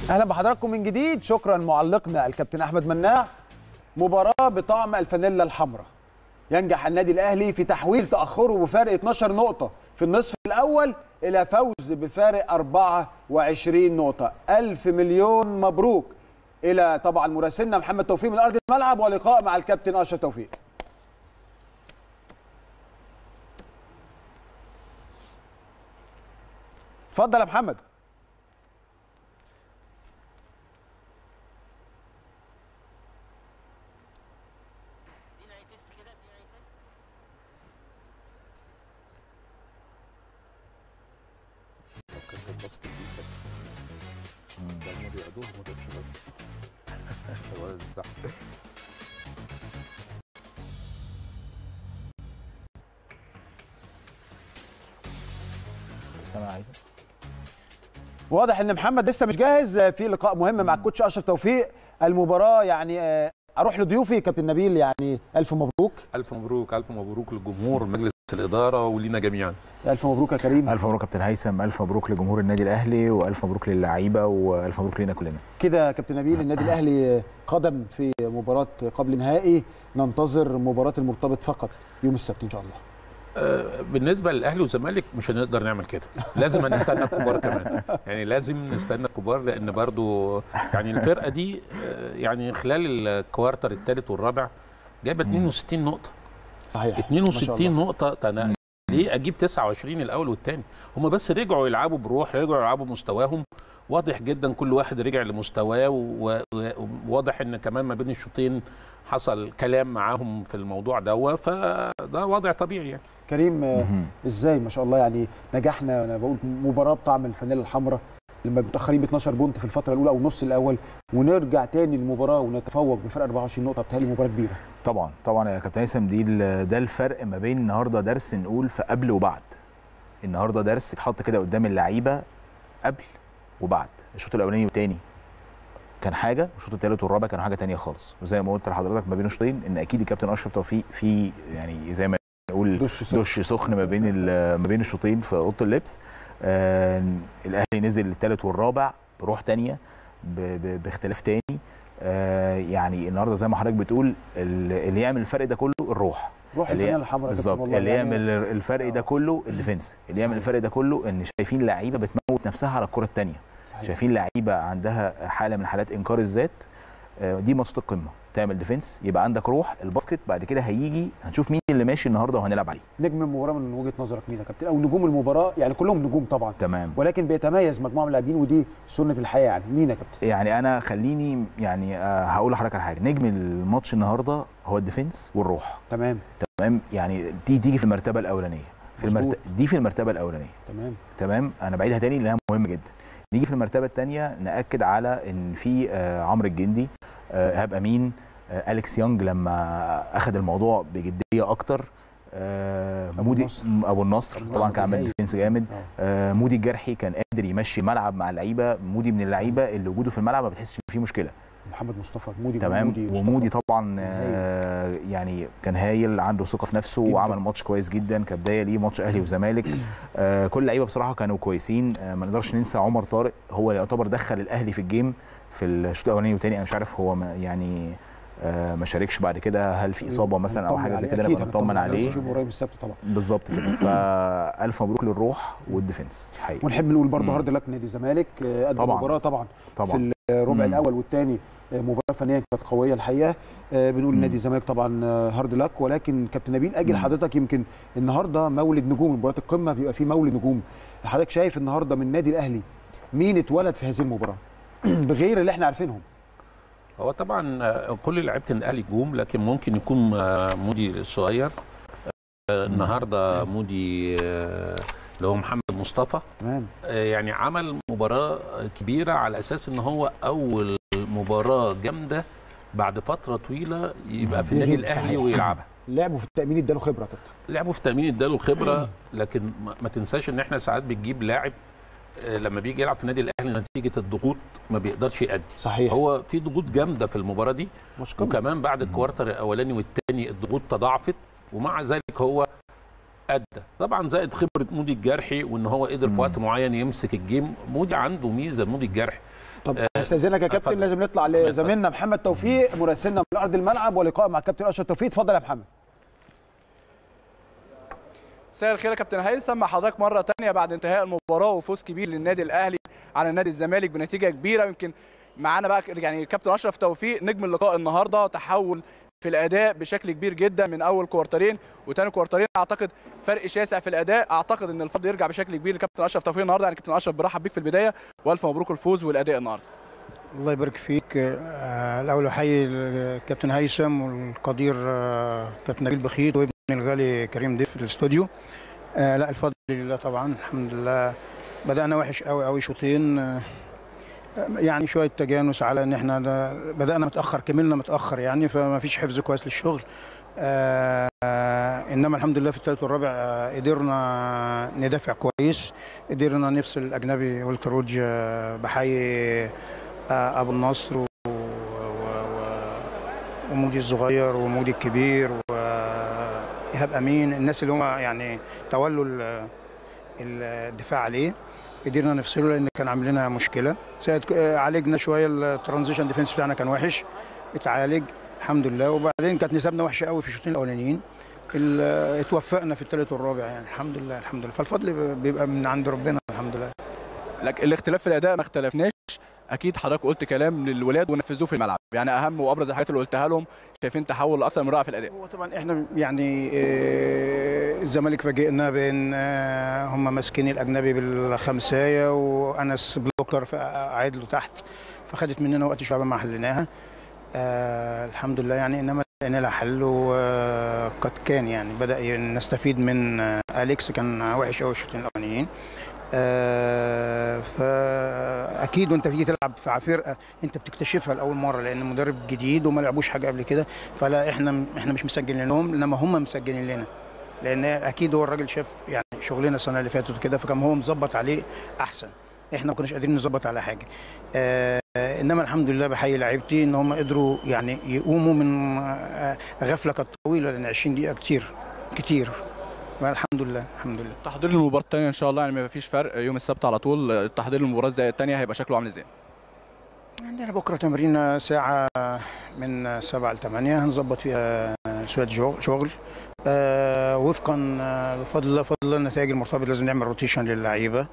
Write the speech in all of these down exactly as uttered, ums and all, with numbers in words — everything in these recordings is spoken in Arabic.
اهلا بحضراتكم من جديد. شكرا معلقنا الكابتن احمد مناع. مباراه بطعم الفانيلا الحمراء. ينجح النادي الاهلي في تحويل تاخره بفارق اتناشر نقطه في النصف الاول الى فوز بفارق اربعة وعشرين نقطه. الف مليون مبروك الى طبعا مراسلنا محمد توفيق من ارض الملعب، ولقاء مع الكابتن اشرف توفيق. اتفضل يا محمد. واضح ان محمد لسه مش جاهز في لقاء مهم مع الكوتش اشرف توفيق. المباراه يعني اروح لضيوفي كابتن نبيل، يعني الف مبروك. الف مبروك الف مبروك للجمهور، مجلس الاداره ولينا جميعا. الف مبروك يا كريم. الف مبروك كابتن هيثم، الف مبروك لجمهور النادي الاهلي، والف مبروك للعيبه، والف مبروك لينا كلنا. كده كابتن نبيل، النادي الاهلي قدم في مباراه قبل نهائي، ننتظر مباراه المرتبط فقط يوم السبت ان شاء الله. بالنسبه للاهلي والزمالك مش هنقدر نعمل كده، لازم نستنى الكبار كمان، يعني لازم نستنى الكبار، لان برضو يعني الفرقه دي يعني خلال الكوارتر الثالث والرابع جايبه اتنين وستين نقطه. صحيح، اتنين وستين نقطه. تنا... ليه اجيب تسعة وعشرين الاول والثاني؟ هم بس رجعوا يلعبوا بروح، رجعوا يلعبوا مستواهم واضح جدا، كل واحد رجع لمستواه، وواضح ان كمان ما بين الشوطين حصل كلام معاهم في الموضوع ده، فده وضع طبيعي يعني. كريم، ازاي ما شاء الله يعني نجحنا، انا بقول مباراه بطعم الفانيلا الحمراء لما متاخرين ب اتناشر بونت في الفتره الاولى او النص الاول، ونرجع تاني المباراه ونتفوق بفرق اربعة وعشرين نقطه. بتهيألي مباراه كبيره. طبعا طبعا يا كابتن هيثم، دي ده الفرق ما بين النهارده درس نقول في قبل وبعد. النهارده درس اتحط كده قدام اللعيبه قبل وبعد. الشوط الاولاني والثاني كان حاجه، والشوط الثالث والرابع كانوا حاجه ثانيه خالص. وزي ما قلت لحضرتك ما بين الشوطين ان اكيد الكابتن اشرف توفيق في يعني زي ما نقول دش سخن, دش سخن ما بين ما بين الشوطين في اوضه اللبس. آه الاهلي نزل الثالث والرابع بروح ثانيه، باختلاف ثاني. آه يعني النهارده زي ما حضرتك بتقول، اللي يعمل الفرق ده كله الروح، روح الفانيلا الحمراء بالظبط. اللي يعمل الفرق ده كله الديفنس، اللي يعمل الفرق ده كله ان شايفين لعيبه بتموت نفسها على الكره الثانيه، شايفين لعيبه عندها حاله من حالات انكار الذات. دي ماتشات القمه، تعمل ديفنس يبقى عندك روح. الباسكت بعد كده هيجي، هنشوف مين اللي ماشي النهارده وهنلعب عليه. نجم المباراه من وجهه نظرك مين يا كابتن؟ او نجوم المباراه، يعني كلهم نجوم طبعا، تمام، ولكن بيتميز مجموعه من اللاعبين ودي سنه الحياه، يعني مين يا كابتن؟ يعني انا خليني يعني هقول لحضرتك على حاجه. نجم الماتش النهارده هو الديفنس والروح. تمام تمام، يعني دي تيجي في المرتبه الاولانيه، في المرت... دي في المرتبه الاولانيه. تمام تمام، انا بعيدها تاني لانها مهمه جدا. نيجي في المرتبه الثانيه ناكد على ان في آه عمرو الجندي، آه ايهاب امين، آه اليكس يونج لما اخذ الموضوع بجديه اكتر، آه مودي ابو النصر طبعا كان عامل ديفنس جامد، آه مودي الجرحي كان قادر يمشي الملعب مع اللعيبه. مودي من اللعيبه اللي وجوده في الملعب ما بتحسش ان فيه مشكله. محمد مصطفى مودي تمام، مودي ومودي طبعا آه يعني كان هايل، عنده ثقه في نفسه جداً. وعمل ماتش كويس جدا كبدايه ليه ماتش اهلي وزمالك. آه كل اللعيبه بصراحه كانوا كويسين. آه ما نقدرش ننسى عمر طارق، هو اللي يعتبر دخل الاهلي في الجيم في الشوط الاولاني والثاني. انا مش عارف هو ما يعني آه ما شاركش بعد كده، هل في اصابه مثلا او حاجه زي كده؟ نبقى نطمن عليه في قريب السبت طبعا. بالظبط كده. فالف مبروك للروح والديفنس حقيقي. ونحب نقول برضه هارد لك نادي الزمالك، قدم مباراه طبعا, طبعا في الربع مم. الاول والثاني مباراه فنيه كانت قويه الحقيقه. بنقول نادي الزمالك طبعا هارد لك. ولكن كابتن نبيل اجل حضرتك، يمكن النهارده مولد نجوم، مباراه القمه بيبقى فيه مولد نجوم. حضرتك شايف النهارده من النادي الاهلي مين اتولد في هذه المباراه بغير اللي احنا عارفينهم؟ هو طبعا كل لعيبه الاهلي نجوم، لكن ممكن يكون مودي الصغير النهارده، مودي اللي هو محمد مصطفى، تمام، يعني عمل مباراه كبيره على اساس ان هو اول مباراه جامده بعد فتره طويله يبقى في النادي الاهلي ويلعبها. لعبوا في التامين اداله خبره كابتن، لعبوا في التامين اداله خبره، لكن ما تنساش ان احنا ساعات بتجيب لاعب لما بيجي يلعب في النادي الاهلي نتيجه الضغوط ما بيقدرش يأدي. صحيح، هو في ضغوط جامده في المباراه دي، وكمان بعد الكوارتر الاولاني والثاني الضغوط تضاعفت، ومع ذلك هو ادى طبعا، زائد خبره مودي الجرحي وان هو قدر في وقت معين يمسك الجيم. مودي عنده ميزه، مودي الجرحي. طب استاذنك يا كابتن، لازم نطلع لزميلنا محمد توفيق مراسلنا من ارض الملعب ولقاء مع الكابتن اشرف توفيق. اتفضل يا محمد. مساء الخير يا كابتن هيثم، مع حضرتك مره ثانيه بعد انتهاء المباراه وفوز كبير للنادي الاهلي على النادي الزمالك بنتيجه كبيره. يمكن معانا بقى يعني الكابتن اشرف توفيق نجم اللقاء النهارده، تحول في الاداء بشكل كبير جدا من اول كوارترين وثاني كوارترين، اعتقد فرق شاسع في الاداء. اعتقد ان الفضل يرجع بشكل كبير لكابتن اشرف توفيق النهارده. يعني كابتن اشرف برحب بيك في البدايه والف مبروك الفوز والاداء النهارده. الله يبارك فيك. الاول احيي الكابتن هيثم والقدير كابتن نبيل بخيت وابن الغالي كريم ضيف في الاستوديو. آه لا الفضل لله طبعا، الحمد لله. بدانا وحش قوي قوي شوطين، آه يعني شويه تجانس على ان احنا بدانا متاخر، كملنا متاخر يعني، فما فيش حفظ كويس للشغل. آه آه انما الحمد لله في الثالث والرابع آه قدرنا ندافع كويس، قدرنا نفصل الاجنبي والتروج. آه بحيي آه ابو النصر و ومودي الصغير ومودي الكبير وإيهاب أمين، الناس اللي هم يعني تولوا الدفاع عليه، قدرنا نفصله لأن كان عامل لنا مشكلة. عالجنا شوية الترانزيشن ديفنس بتاعنا، كان وحش، اتعالج الحمد لله. وبعدين كانت نسبنا وحشة قوي في الشوطين الأولانيين، اتوفقنا في الثالث والرابع يعني الحمد لله الحمد لله. فالفضل بيبقى من عند ربنا الحمد لله. لكن الاختلاف في الأداء ما اختلفناش، اكيد حضرتك قلت كلام للولاد ونفذوه في الملعب، يعني اهم وابرز الحاجات اللي قلتها لهم شايفين تحول اكثر من رائع في الاداء. هو طبعا احنا يعني الزمالك فاجئنا بان هم ماسكين الاجنبي بالخمسايه وانس بلوكر قاعد له تحت، فخدت مننا وقت شويه ما حليناها. آه الحمد لله يعني، انما لقينا لها حل وقد كان يعني بدا نستفيد من اليكس، كان وحش قوي الشوطين الاولانيين. آه فاكيد وانت بتيجي تلعب في فرقه انت بتكتشفها لاول مره لان المدرب جديد وما لعبوش حاجه قبل كده، فلا احنا احنا مش مسجلين لهم انما هم مسجلين لنا، لان اكيد هو الراجل شاف يعني شغلنا السنه اللي فاتت كده، فكان هو مظبط عليه احسن، احنا ما كناش قادرين نظبط على حاجه. آه انما الحمد لله بحيي لعيبتي ان هم قدروا يعني يقوموا من غفله كانت طويله، لان عشرين دقيقه كتير كتير. الحمد لله الحمد لله. تحضير المباراه الثانيه ان شاء الله يعني ما فيش فرق، يوم السبت على طول التحضير للمباراه الثانيه هيبقى شكله عامل ازاي؟ عندنا بكره تمرين ساعه من سبعة ل ثمانية، هنظبط فيها شويه شغل آه وفقا بفضل الله بفضل الله النتائج المرتبطه. لازم نعمل روتيشن للعيبه،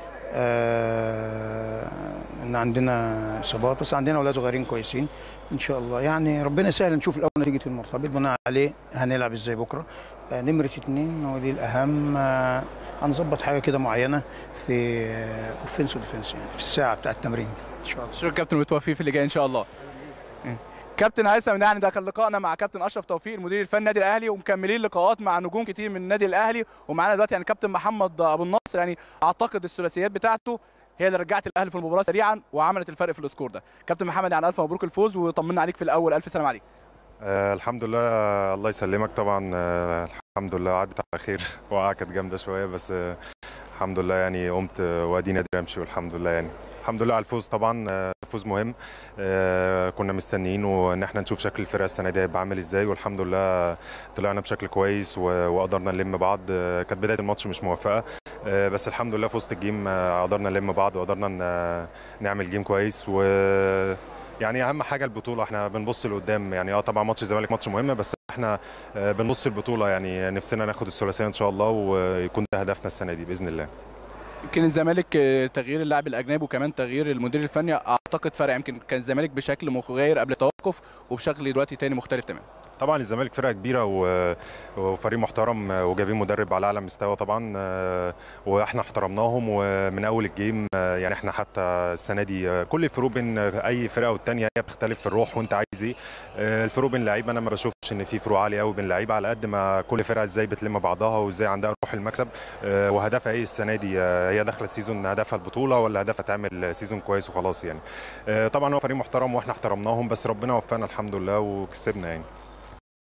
آه ان عندنا اصابات بس عندنا اولاد صغيرين كويسين ان شاء الله يعني. ربنا يسهل، نشوف الاول نتيجه المرتبط بناء عليه هنلعب ازاي بكره. آه نمره اثنين ودي الاهم، آه هنظبط حاجه كده معينه في اوفنس وديفنس يعني في الساعه بتاعه التمرين ان شاء الله. شكرا كابتن متوفي في اللي جاي ان شاء الله. كابتن هيثم، يعني ده كان لقائنا مع كابتن اشرف توفيق المدير الفني النادي الاهلي، ومكملين لقاءات مع نجوم كتير من النادي الاهلي، ومعانا دلوقتي يعني كابتن محمد ابو النصر. يعني اعتقد الثلاثيات بتاعته هي اللي رجعت الاهلي في المباراه سريعا وعملت الفرق في السكور ده. كابتن محمد يعني الف مبروك الفوز وطمنا عليك في الاول، الف سلام عليك. آه الحمد لله، الله يسلمك طبعا. آه الحمد لله عدت على خير، وقعه كانت جامده شويه بس آه الحمد لله يعني قمت وادينا امشي والحمد لله يعني. الحمد لله على الفوز طبعا، فوز مهم. آه كنا مستنيين وان احنا نشوف شكل الفرقه السنه دي هيبقى عامل ازاي، والحمد لله طلعنا بشكل كويس وقدرنا نلم بعض. آه كانت بدايه الماتش مش موفقه، آه بس الحمد لله في وسط الجيم آه قدرنا نلم بعض وقدرنا نعمل جيم كويس. و يعني اهم حاجه البطوله، احنا بنبص لقدام يعني. اه طبعا ماتش الزمالك ماتش مهم بس احنا بنبص البطوله يعني، نفسنا ناخد الثلاثيه ان شاء الله ويكون ده هدفنا السنه دي باذن الله. يمكن الزمالك تغيير اللاعب الاجنبي وكمان تغيير المدير الفني اعتقد فرق، يمكن كان الزمالك بشكل مغاير قبل التوقف وبشكل دلوقتي تاني مختلف تماما. طبعا الزمالك فرقه كبيره وفريق محترم وجايبين مدرب على اعلى مستوى طبعا، واحنا احترمناهم ومن اول الجيم يعني. احنا حتى السنه دي كل الفروق بين اي فرقه والثانيه هي بتختلف في الروح وانت عايز ايه. الفروق بين اللعيبه انا ما بشوفش ان في فروق عاليه قوي بين اللعيبه، على قد ما كل فرقه ازاي بتلم بعضها وازاي عندها روح المكسب وهدفها ايه السنه دي. هي داخله السيزون هدفها البطوله ولا هدفها تعمل سيزون كويس وخلاص يعني. طبعا هو فريق محترم واحنا احترمناهم بس ربنا وفقنا الحمد لله وكسبنا يعني.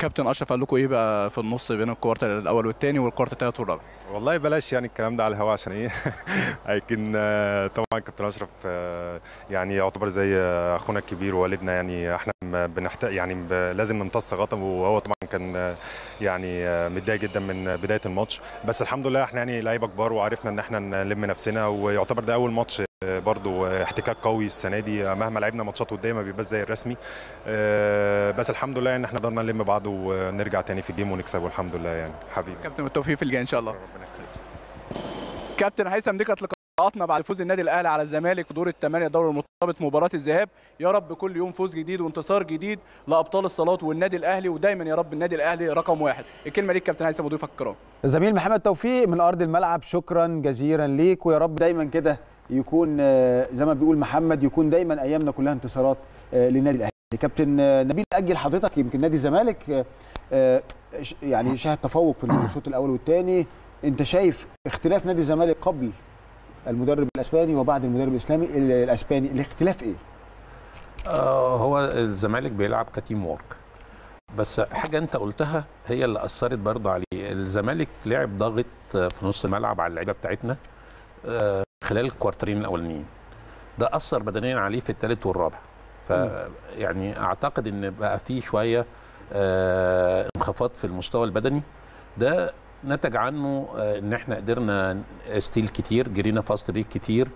كابتن اشرف قال لكم ايه بقى في النص بين الكوارتر الاول والثاني والكوارتر الثالث والرابع؟ والله بلاش يعني الكلام ده على الهواء عشان ايه. لكن طبعا كابتن اشرف يعني يعتبر زي اخونا الكبير ووالدنا، يعني احنا بنحتاج يعني لازم نمتص غضب، وهو طبعا كان يعني متضايق جدا من بدايه الماتش، بس الحمد لله احنا يعني لعيبه كبار وعرفنا ان احنا نلم نفسنا، ويعتبر ده اول ماتش برضو احتكاك قوي السنه دي، مهما لعبنا ماتشات وديه ما بيبقاش زي الرسمي، بس الحمد لله ان احنا قدرنا نلم بعض ونرجع تاني في الجيم ونكسب والحمد لله يعني حبيبي. كابتن بالتوفيق في الجاي ان شاء الله. كابتن هيثم، دي كانت لقاءاتنا بعد فوز النادي الاهلي على الزمالك في دور الثمانيه دوري المرتبط مباراه الذهاب. يا رب كل يوم فوز جديد وانتصار جديد لابطال الصالات والنادي الاهلي، ودايما يا رب النادي الاهلي رقم واحد. الكلمه ليك كابتن هيثم وضيوفك الكرام. الزميل محمد توفيق من ارض الملعب، شكرا جزيلا ليك، ويا رب دايما كده يكون زي ما بيقول محمد، يكون دايما ايامنا كلها انتصارات للنادي الاهلي. كابتن نبيل، اجل حضرتك، يمكن نادي الزمالك يعني شاهد تفوق في الشوط الاول والثاني، انت شايف اختلاف نادي الزمالك قبل المدرب الاسباني وبعد المدرب الاسلامي الاسباني، الاختلاف ايه؟ آه هو الزمالك بيلعب كتيم وورك، بس حاجه انت قلتها هي اللي اثرت برضو عليه. الزمالك لعب ضاغط في نص الملعب على اللعيبه بتاعتنا آه خلال الكوارترين الاولانيين، ده اثر بدنيا عليه في الثالث والرابع، فيعني اعتقد ان بقى في شويه آه انخفاض في المستوى البدني، ده نتج عنه آه ان احنا قدرنا ستيل كتير، جرينا فاست بريك كتير،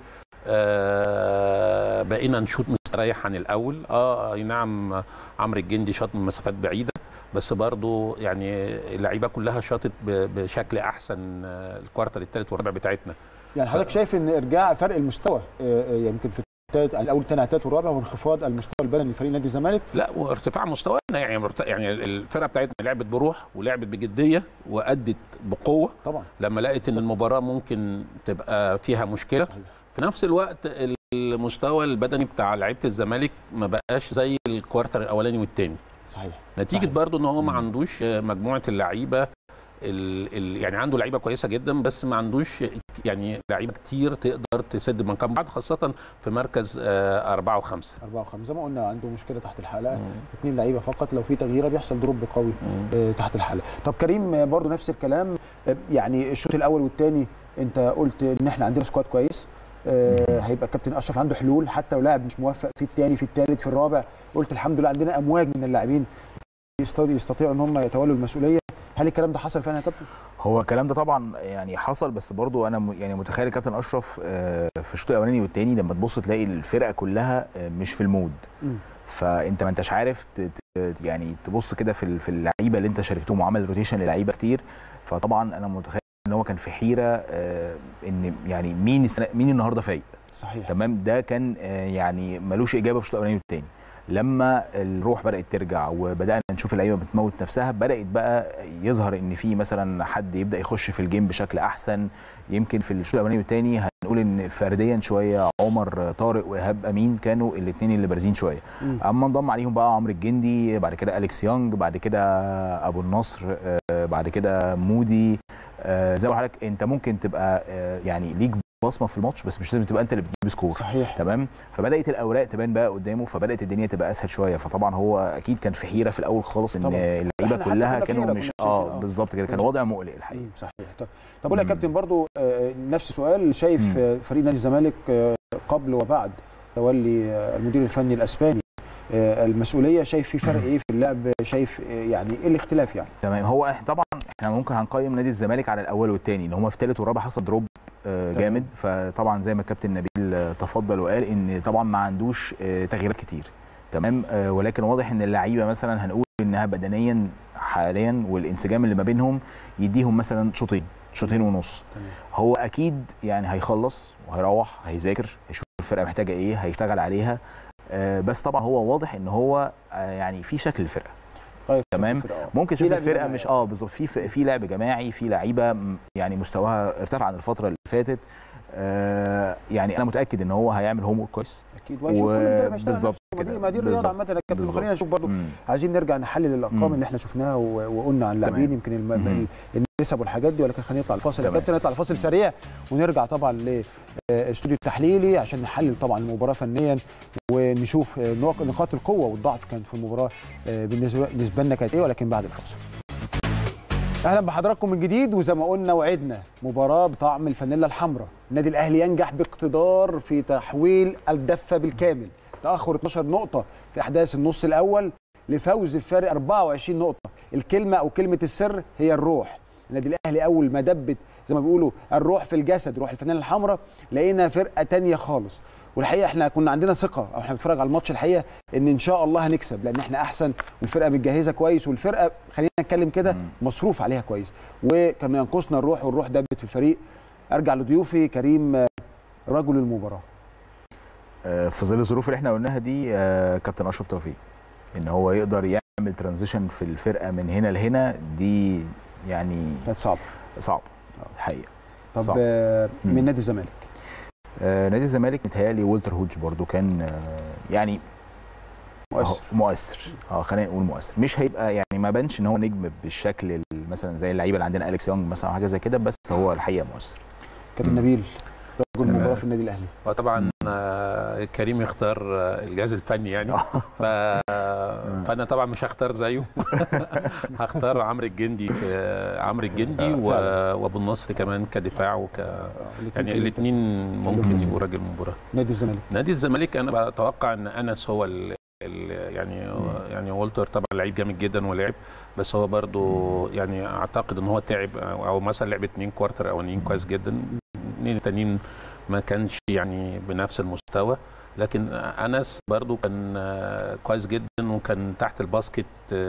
آه بقينا نشوط مستريح عن الاول. اه اي نعم عمرو الجندي شاط من مسافات بعيده، بس برضو يعني اللعيبه كلها شاطت بشكل احسن آه الكوارتر الثالث والرابع بتاعتنا. يعني حضرتك شايف ان ارجاع فرق المستوى يمكن في الثالث الاول الثاني الثالث والرابع، وانخفاض المستوى البدني لفريق نادي الزمالك؟ لا، وارتفاع مستوانا، يعني يعني الفرقه بتاعتنا لعبت بروح ولعبت بجديه وادت بقوه طبعا لما لقيت ان المباراه ممكن تبقى فيها مشكله. صحيح. في نفس الوقت المستوى البدني بتاع لعيبه الزمالك ما بقاش زي الكوارتر الاولاني والثاني. صحيح. نتيجه صحيح. برضو ان هو ما عندوش مجموعه اللعيبه ال ال يعني عنده لعيبه كويسه جدا، بس ما عندوش يعني لعيبه كتير تقدر تسد من كام بعض، خاصه في مركز آه أربعة وخمسة. أربعة وخمسة زي ما قلنا عنده مشكله تحت الحلقه، اثنين لعيبه فقط، لو في تغييره بيحصل دروب قوي آه تحت الحلقه. طب كريم برضو نفس الكلام، آه يعني الشوط الاول والثاني انت قلت ان احنا عندنا سكواد كويس، آه هيبقى كابتن اشرف عنده حلول، حتى لو لاعب مش موفق في الثاني في الثالث في الرابع، قلت الحمد لله عندنا امواج من اللاعبين يستطيعوا ان هم يتولوا المسؤوليه. هل الكلام ده حصل فعلا يا كابتن؟ هو الكلام ده طبعا يعني حصل، بس برضو انا يعني متخيل كابتن اشرف في الشوط الاولاني والثاني لما تبص تلاقي الفرقه كلها مش في المود، م. فانت ما انتش عارف يعني تبص كده في في اللعيبه اللي انت شاركتهم وعمل روتيشن للعيبه كتير، فطبعا انا متخيل ان هو كان في حيره ان يعني مين مين النهارده فايق. صحيح. تمام، ده كان يعني ملوش اجابه في الشوط الاولاني والثاني. لما الروح بدات ترجع وبدانا نشوف اللعيبه بتموت نفسها، بدات بقى يظهر ان في مثلا حد يبدا يخش في الجيم بشكل احسن. يمكن في الشوط الاولاني والثاني هنقول ان فرديا شويه عمر طارق وايهاب امين كانوا الاثنين اللي بارزين شويه، اما انضم عليهم بقى عمرو الجندي، بعد كده اليكس يونج، بعد كده ابو النصر، بعد كده مودي. زي ما حضرتك انت ممكن تبقى يعني ليك بصمه في الماتش، بس مش لازم تبقى انت اللي بتجيب سكور. صحيح. تمام، فبدات الاوراق تبان بقى قدامه، فبدات الدنيا تبقى اسهل شويه. فطبعا هو اكيد كان في حيره في الاول خالص، ان اللعيبه كلها كانوا مش اه بالظبط كده، كان وضع مقلق الحقيقه. صحيح. طب اقول لك يا كابتن برضو آه نفس السؤال، شايف مم. فريق نادي الزمالك آه قبل وبعد تولي آه المدير الفني الاسباني آه المسؤوليه، شايف في فرق ايه في اللعب؟ شايف آه يعني ايه الاختلاف يعني؟ تمام، هو طبعا احنا ممكن هنقيم نادي الزمالك على الاول والثاني، ان هم في الثالث والرابع حصل دروب جامد، فطبعا زي ما الكابتن نبيل تفضل وقال ان طبعا ما عندوش تغييرات كتير. تمام، ولكن واضح ان اللعيبه مثلا هنقول انها بدنيا حاليا والانسجام اللي ما بينهم يديهم مثلا شوطين شوطين ونص. هو اكيد يعني هيخلص وهيروح هيذاكر، هيشوف الفرقه محتاجه ايه، هيشتغل عليها، بس طبعا هو واضح ان هو يعني في شكل الفرقه. طيب تمام، ممكن شكل الفرقه مش اه بالظبط، في في لعب جماعي، في لعيبه يعني مستواها ارتفع عن الفتره اللي فاتت، آه يعني انا متاكد ان هو هيعمل هوم ورك كويس اكيد بالظبط كده. ما دي الرياضه عامه يا كابتن. خلينا نشوف برضو، عايزين نرجع نحلل الارقام اللي احنا شفناها وقلنا عن اللاعبين يمكن النسب والحاجات دي، ولكن خلينا نطلع الفاصل يا كابتن، نطلع الفاصل سريع ونرجع طبعا للاستوديو التحليلي عشان نحلل طبعا المباراه فنيا ونشوف نقاط القوه والضعف كانت في المباراه بالنسبه لنا كانت ايه، ولكن بعد الفاصل. اهلا بحضراتكم من جديد، وزي ما قلنا وعدنا مباراه بطعم الفانيلا الحمراء. النادي الاهلي ينجح باقتدار في تحويل الدفه بالكامل، تاخر اتناشر نقطه في احداث النص الاول لفوز بفارق اربعة وعشرين نقطه. الكلمه او كلمه السر هي الروح. النادي الاهلي اول ما دبت زي ما بيقولوا الروح في الجسد، روح الفانيلا الحمراء، لقينا فرقه ثانيه خالص. والحقيقه احنا كنا عندنا ثقه او احنا بنتفرج على الماتش الحقيقه ان ان شاء الله هنكسب، لان احنا احسن والفرقه متجهزه كويس، والفرقه خلينا نتكلم كده مصروف عليها كويس، وكان ينقصنا الروح والروح دبت في الفريق. ارجع لضيوفي. كريم، رجل المباراه في ظل الظروف اللي احنا قلناها دي، كابتن اشرف توفيق، ان هو يقدر يعمل ترانزيشن في الفرقه من هنا لهنا، دي يعني كانت صعبه صعبه الحقيقه. طب صعب. من نادي الزمالك، آه نادي الزمالك متهيألي والتر هوج برضو كان آه يعني مؤثر مؤثر اه خلينا نقول مؤثر. مش هيبقى يعني ما بانش ان هو نجم بالشكل مثلا زي اللعيبه اللي عندنا اليكس يونج مثلا او حاجه زي كده، بس هو الحقيقه مؤثر. كابتن نبيل، رجل المباراه في النادي الاهلي. وطبعا آه كريم يختار آه الجهاز الفني يعني ف... فانا طبعا مش هختار زيه هختار عمرو الجندي في آه عمرو الجندي و... وابو النصر كمان كدفاع وك يعني الاثنين ممكن يبقوا راجل المباراه. نادي الزمالك نادي الزمالك انا بتوقع ان انس هو ال... ال... يعني يعني والتر طبعا لعيب جامد جدا ولعب، بس هو برضو يعني اعتقد ان هو تعب او مثلا لعب اتنين كوارتر اولانيين كويس جدا، الاثنين التانيين ما كانش يعني بنفس المستوى، لكن انس برضو كان كويس جدا وكان تحت الباسكت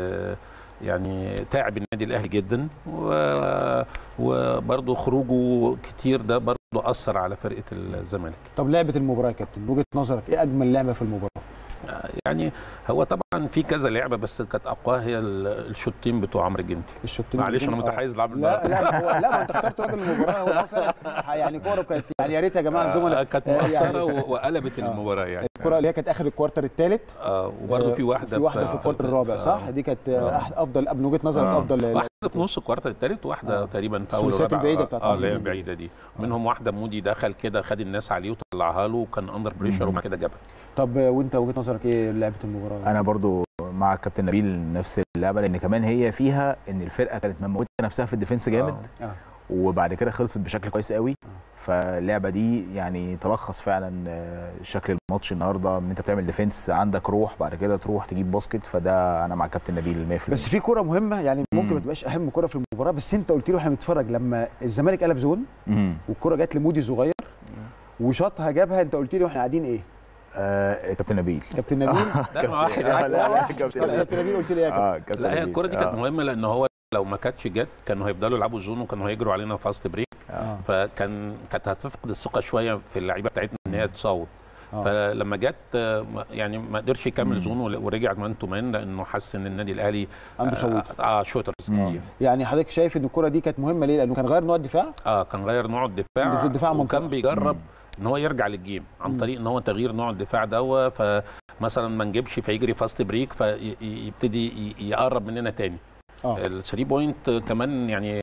يعني تعب النادي الاهلي جدا، وبرضو خروجه كتير ده برضو اثر على فرقه الزمالك. طب لعبه المباراه يا كابتن، بوجهه نظرك ايه اجمل لعبه في المباراه؟ يعني هو طبعا في كذا لعبه، بس كانت اقواها هي الشوطين بتوع عمرو الجندي. الشوطين معلش انا متحيز لعب لا لا هو لا ما انت اخترت راجل المباراه، هو فعلا يعني كوره كانت يعني يا ريت يا جماعه الزملاء كانت مؤثره يعني وقلبت المباراه يعني. الكوره اللي هي كانت اخر الكوارتر الثالث اه وبرده في واحده في واحده في الكوارتر الرابع صح؟ دي كانت افضل من وجهه نظرك افضل واحده في نص الكوارتر الثالث وواحده تقريبا في اول الرابع البعيده بتاعت اه اللي هي البعيده دي، منهم واحده مودي دخل كده خد الناس عليه وطلعها له وكان اندر بريشر وما كده جابها. طب وانت وجهه نظرك ايه لعبه المباراه؟ انا برضو مع كابتن نبيل نفس اللعبه، لان كمان هي فيها ان الفرقه كانت مموته نفسها في الديفنس جامد آه. وبعد كده خلصت بشكل كويس قوي. فاللعبه دي يعني تلخص فعلا شكل الماتش النهارده، ان انت بتعمل ديفنس عندك روح بعد كده تروح تجيب باسكت، فده انا مع كابتن نبيل مية في المية. بس في كوره مهمه يعني ممكن ما تبقاش اهم كوره في المباراه، بس انت قلت له احنا بنتفرج لما الزمالك قلب زون والكوره جت لمودي صغير وشاطها جابها، انت قلت لي واحنا قاعدين ايه؟ آه كابتن نبيل كابتن نبيل ده واحد يعني كابتن نبيل قلت لي يا كابتن. لا هي الكوره دي كانت مهمه لان هو لو ما كانتش جت كانوا هيفضلوا يلعبوا زون وكانوا هيجروا علينا فاست بريك آه. فكان كانت هتفقد الثقه شويه في اللعيبه بتاعتنا ان هي تصوت آه. فلما جت يعني ما قدرش يكمل زون ورجع مان تو مان لانه حس ان النادي الاهلي عنده شوط اه شوترز كتير. يعني حضرتك شايف ان الكوره دي كانت مهمه ليه؟ لانه كان غير نوع الدفاع؟ اه كان غير نوع الدفاع, الدفاع وكان بيجرب مم. ان هو يرجع للجيم عن طريق ان هو تغيير نوع الدفاع ده، فمثلا ما نجيبش فيجري فاست بريك فيبتدي يقرب مننا تاني. الثري بوينت كمان يعني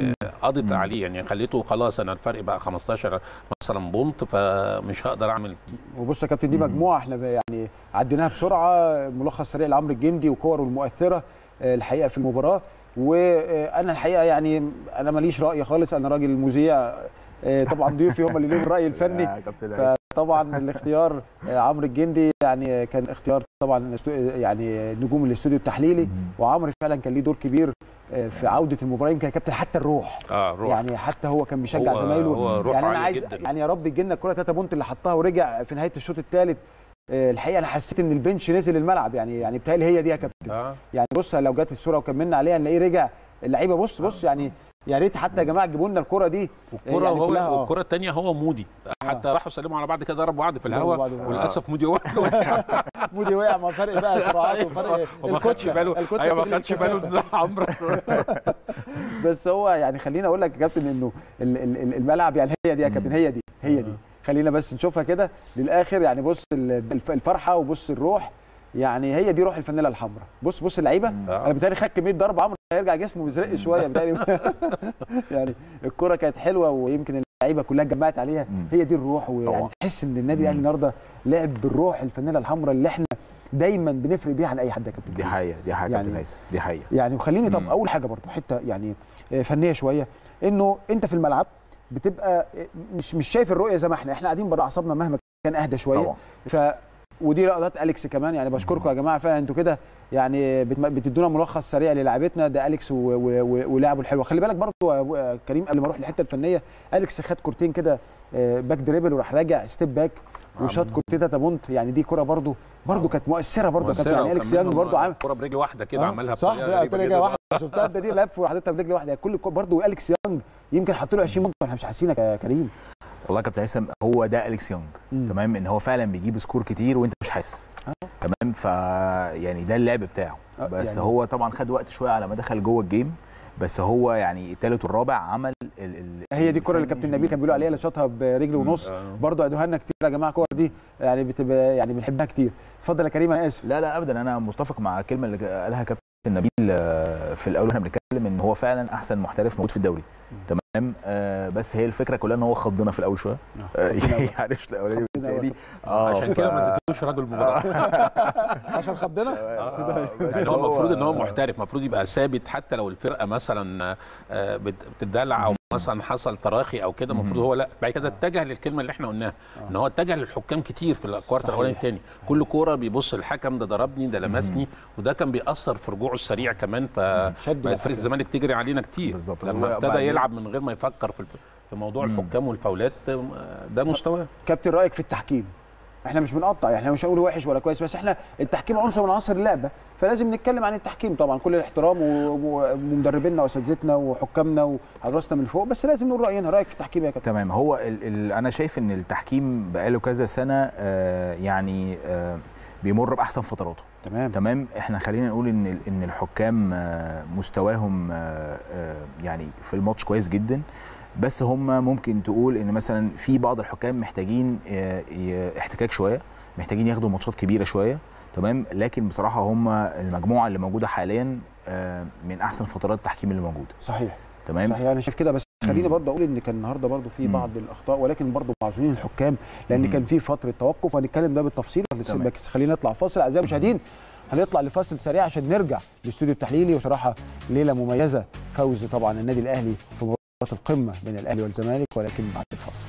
قضت عليه، يعني خليته خلاص انا الفرق بقى خمستاشر مثلا بونت فمش هقدر اعمل. وبص يا كابتن دي مجموعه احنا يعني عديناها بسرعه، ملخص سريع لعمرو الجندي وكوره المؤثره الحقيقه في المباراه. وانا الحقيقه يعني انا ماليش راي خالص، انا راجل مذيع طبعا ضيوفي هم اللي لهم الراي الفني، فطبعا الاختيار عمرو الجندي يعني كان اختيار طبعا يعني نجوم الاستوديو التحليلي، وعمرو فعلا كان ليه دور كبير في عوده المباراه، يمكن يا كابتن حتى الروح اه روح يعني حتى هو كان بيشجع زمايله يعني انا عايز جداً. يعني يا رب يجي لنا الكره تلاته بونت اللي حطها ورجع في نهايه الشوط الثالث. الحقيقه انا حسيت ان البنش نزل الملعب يعني يعني بتهيألي هي دي يا كابتن آه. يعني بص لو جت الصوره وكملنا عليها نلاقيه رجع اللعيبه بص بص يعني يا ريت حتى يا جماعه تجيبوا لنا الكره دي. الكره يعني هو والكره الثانيه هو مودي حتى آه. راحوا سلموا على بعض كده ضربوا بعض في الهواء وللاسف مودي وقع مودي وقع مع فرق بقى سرعات وفرق وما خدش باله. ايوه ما خدش باله من عمرو بس هو يعني خليني اقول لك يا كابتن انه الملعب يعني هي دي يا كابتن، هي دي هي دي خلينا بس نشوفها كده للاخر. يعني بص الفرحه وبص الروح، يعني هي دي روح الفانيلا الحمراء. بص بص اللعيبه، انا بيتهيألي خد كميه ضرب عمرو هيرجع جسمه مزرق شويه بيتهيألي. يعني الكره كانت حلوه ويمكن اللعيبه كلها اتجمعت عليها. هي دي الروح، ويعني تحس ان النادي الاهلي النهارده لعب بالروح الفانيلا الحمراء اللي احنا دايما بنفرق بيها عن اي حد يا كابتن. دي حقيقه دي حقيقه يعني كابتن هيثم، دي حقيقه يعني. وخليني طب اول حاجه برضو حته يعني فنيه شويه، انه انت في الملعب بتبقى مش مش شايف الرؤيه زي ما احنا احنا قاعدين بره اعصابنا مهما كان اهدى شويه طبعا. ف ودي لقطات اليكس كمان، يعني بشكركم يا جماعه فعلا انتوا كده يعني بتدونا ملخص سريع للاعبتنا. ده اليكس ولعبه الحلوه. خلي بالك برضو كريم قبل ما اروح للحته الفنيه، اليكس خد كورتين كده باك دريبل وراح راجع ستيب باك وشاط كورتين ده بونت. يعني دي كره برضو برضو كانت مؤثره برضو كانت يعني اليكس يانج برضو عامل كره برجل واحده كده عملها صح برجل واحده. شفتها انت دي لف وحطيتها برجل واحده. كل برضو اليكس يانج يمكن حط له عشرين بونت احنا مش حاسينك يا كريم. والله يا كابتن هيثم هو ده اليكس يونج تمام، ان هو فعلا بيجيب سكور كتير وانت مش حاسس تمام. ف يعني ده اللعب بتاعه، بس يعني هو طبعا خد وقت شويه على ما دخل جوه الجيم، بس هو يعني الثالث والرابع عمل ال ال هي دي الكره اللي كابتن نبيل كان بيقول عليها اللي شاطها برجل ونص. برضه ادوها لنا كتير يا جماعه، الكور دي يعني بتبقى يعني بنحبها كتير. اتفضل يا كريم انا اسف. لا لا ابدا، انا متفق مع الكلمه اللي قالها كابتن نبيل في الاول واحنا بنتكلم ان هو فعلا احسن محترف موجود في الدوري تمام. آه بس هي الفكره كلها ان هو خضنا في الاول شويه يعني مش الاولاني والثاني اه عشان كده ما اديتوش رجل مباراه عشان خضنا. يعني هو المفروض ان هو محترف، المفروض يبقى ثابت حتى لو الفرقه مثلا بتدلع او مثلا حصل تراخي او كده. المفروض هو لا بعد كده اتجه للكلمه اللي احنا قلناها ان هو اتجه للحكام كتير في الكوارتر الاولاني الثاني. كل كوره بيبص الحكم ده ضربني ده لمسني، وده كان بيأثر في رجوعه السريع كمان. فبقت فريق الزمالك تجري علينا كتير بالظبط لما ابتدى يلعب من غير ما يفكر في في موضوع الحكام والفاولات. ده مستواه. كابتن رايك في التحكيم؟ احنا مش بنقطع يعني، مش هنقول وحش ولا كويس، بس احنا التحكيم عنصر من عناصر اللعبه، فلازم نتكلم عن التحكيم طبعا كل الاحترام ومدربينا واساتذتنا وحكامنا وحراسنا من فوق، بس لازم نقول راينا. رايك في التحكيم يا كابتن؟ تمام. هو ال ال انا شايف ان التحكيم بقاله كذا سنه آه يعني آه بيمر باحسن فتراته. تمام تمام. احنا خلينا نقول ان ان الحكام آه مستواهم آه آه يعني في الماتش كويس جدا، بس هم ممكن تقول ان مثلا في بعض الحكام محتاجين احتكاك شويه، محتاجين ياخدوا ماتشات كبيره شويه تمام. لكن بصراحه هم المجموعه اللي موجوده حاليا من احسن فترات التحكيم اللي موجوده. صحيح تمام. صحيح انا شايف كده، بس خليني برضه اقول ان كان النهارده برضه في بعض الاخطاء، ولكن برضه معذورين الحكام لان مم. كان في فتره توقف. هنتكلم ده بالتفصيل بس خلينا نطلع فاصل. اعزائي المشاهدين هنطلع لفاصل سريع عشان نرجع للاستوديو التحليلي. وصراحه ليله مميزه، فوز طبعا النادي الاهلي في مباراه القمه بين الاهلي والزمالك، ولكن بعد الفاصل.